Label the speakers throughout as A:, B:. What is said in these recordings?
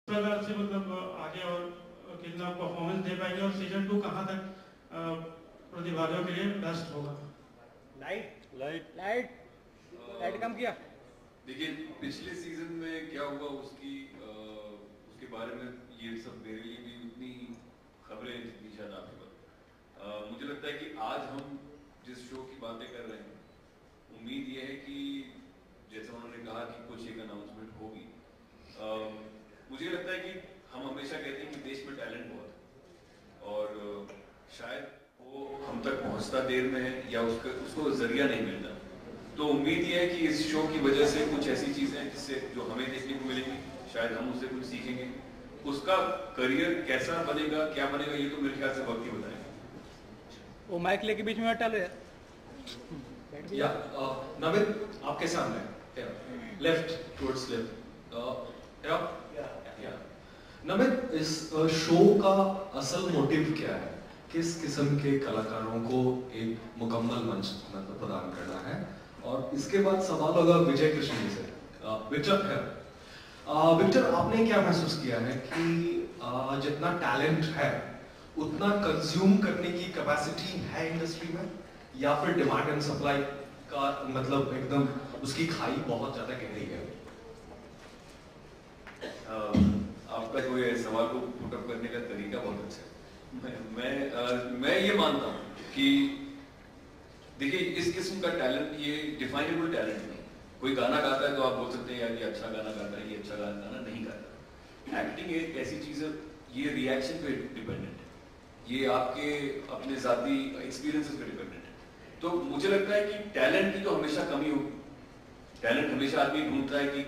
A: प्रकार से मतलब आगे और कितना परफॉर्मेंस दे पाएंगे और सीजन 2 कहाँ तक प्रतिभागियों के लिए बेस्ट होगा?
B: लाइट लाइट लाइट लाइट कम किया।
C: देखिए पिछले सीजन में क्या हुआ उसके बारे में ये सब मेरे लिए भी उतनी खबरें जितनी शायद आपके पास। मुझे लगता है कि आज हम जिस शो की बातें कर रहे हैं, उम्मीद ये है कि जैसे उन्होंने कहा कि कुछ एक अनाउंसमेंट होगी। मुझे लगता है कि हम हमेशा कहते हैं कि देश में टैलेंट बहुत है और शायद वो हम तक पहुंचता देर में है या उसको जरिया नहीं मिलता। तो उम्मीद ये है कि इस शो की वजह से कुछ ऐसी चीजें जिससे जो हमें देखने को मिलेंगी, शायद हम उससे कुछ सीखेंगे। उसका करियर कैसा बनेगा, क्या बनेगा, ये तो मेरे ख्याल से वक्त ही बताएगा।
B: वो माइक लेके बीच में मत डालो यार।
D: नमित आपके सामने लेफ्ट टुवर्ड्स लेफ्ट। नमित, इस शो का असल मोटिव क्या है? किस किस्म के कलाकारों को एक मुकम्मल मंच प्रदान करना है? और इसके बाद सवाल होगा विजय कृष्ण जी से। विक्टर, आपने क्या महसूस किया है कि जितना टैलेंट है उतना कंज्यूम करने की कैपेसिटी है इंडस्ट्री में, या फिर डिमांड एंड सप्लाई का मतलब एकदम उसकी खाई बहुत ज्यादा गहरी है?
C: आपका जो ये सवाल को पुट अप करने का तरीका बहुत अच्छा है। मैं ये मानता हूँ कि देखिए इस किस्म का टैलेंट ये डिफाइनेबल टैलेंट नहीं। कोई गाना गाता है तो आप बोल सकते हैं यार ये अच्छा गाना गाता है, ये अच्छा गाना नहीं गाता। एक्टिंग एक ऐसी चीज है, ये रिएक्शन पे डिपेंडेंट है, ये आपके अपने जाती एक्सपीरियंसेस पे डिपेंडेंट है। तो मुझे लगता है कि टैलेंट की तो हमेशा कमी होगी। टैलेंट हमेशा आदमी ढूंढता है कि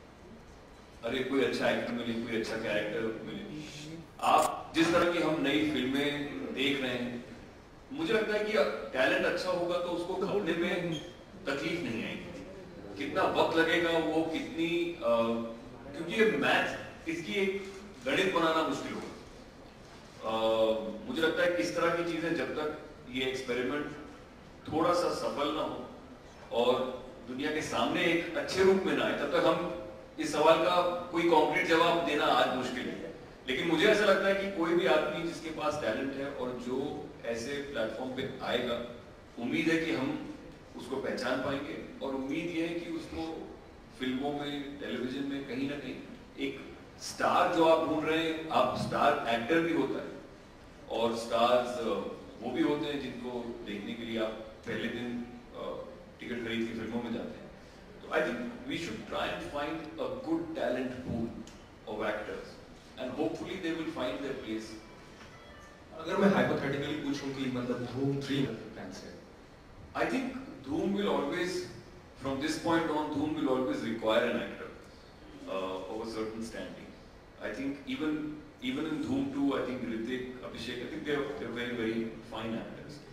C: अरे कोई अच्छा एक्टर मिले, कोई अच्छा कैरेक्टर मिले। आप जिस तरह की हम नई फिल्में देख रहे हैं, मुझे लगता है कि टैलेंट अच्छा होगा तो उसको खपने में तकलीफ नहीं आएगी। कितना वक्त लगेगा, वो कितनी क्योंकि ये मैथ, इसकी एक गणित बनाना मुश्किल होगा। मुझे लगता है कि इस तरह की चीजें जब तक ये एक्सपेरिमेंट थोड़ा सा सफल ना हो और दुनिया के सामने एक अच्छे रूप में ना आए, तब तक हम इस सवाल का कोई कॉन्क्रीट जवाब देना आज मुश्किल है। लेकिन मुझे ऐसा लगता है कि कोई भी आदमी जिसके पास टैलेंट है और जो ऐसे प्लेटफॉर्म पे आएगा, उम्मीद है कि हम उसको पहचान पाएंगे और उम्मीद ये है कि उसको फिल्मों में, टेलीविजन में कहीं ना कहीं एक स्टार जो आप ढूंढ रहे हैं, आप स्टार एक्टर भी होता है और स्टार्स वो भी होते हैं जिनको देखने के लिए आप पहले दिन टिकट खरीद के फिल्मों में जाते हैं। तो I think we should try and find a good talent pool of actors and hopefully they will find their place.
D: अगर मैं hypothetically पूछूं कि मतलब धूम 3 फैंस है,
C: I think Dhoom will always, from this point on, Dhoom will always require an actor of a certain standing. I think even in Dhoom 2, I think Hrithik, Abhishek, I think they're very fine actors.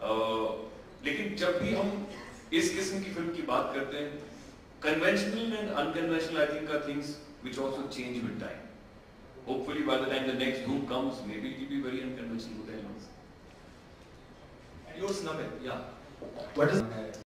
C: लेकिन जब भी हम इस किस्म की film की बात करते हैं, conventional and unconventional, I think are things which also change with time. Hopefully by the time the next Dhoom comes, maybe it will be very unconventional.
D: and yours Namit, yeah, what is